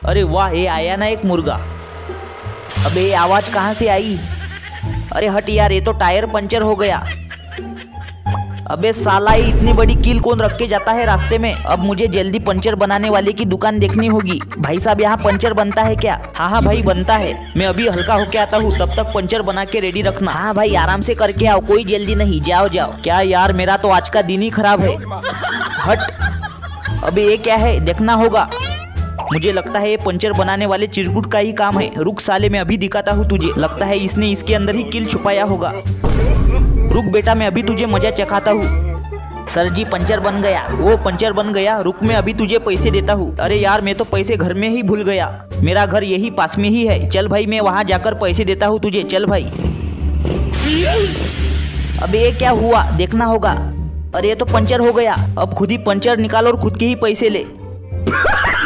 अरे वाह, ये आया ना एक मुर्गा। अबे ये आवाज कहाँ से आई? अरे हट यार, ये तो टायर पंचर हो गया। अबे साला, ये इतनी बड़ी कील कौन रख के जाता है रास्ते में? अब मुझे जल्दी पंचर बनाने वाले की दुकान देखनी होगी। भाई साहब, यहाँ पंचर बनता है क्या? हाँ हाँ भाई, बनता है। मैं अभी हल्का होके आता हूँ, तब तक पंचर बना के रेडी रखना। हाँ भाई, आराम से करके आओ, कोई जल्दी नहीं, जाओ जाओ। क्या यार, मेरा तो आज का दिन ही खराब है। हट। अबे ये क्या है, देखना होगा। मुझे लगता है ये पंचर बनाने वाले चिरकुट का ही काम है। रुक साले, मैं अभी दिखाता हूँ तुझे। लगता है इसने इसके अंदर ही कील छुपाया होगा। रुक बेटा, मैं अभी तुझे मजा चखाता हूँ। सर जी, पंचर बन गया। वो पंचर बन गया? रुक, मैं अभी तुझे पैसे देता हूँ। अरे यार, मैं तो पैसे घर में ही भूल गया। मेरा घर यही पास में ही है। चल भाई, मैं वहाँ जाकर पैसे देता हूँ तुझे। चल भाई। अबे ये क्या हुआ, देखना होगा। अरे ये तो पंचर हो गया। अब खुद ही पंचर निकाल और खुद के ही पैसे ले।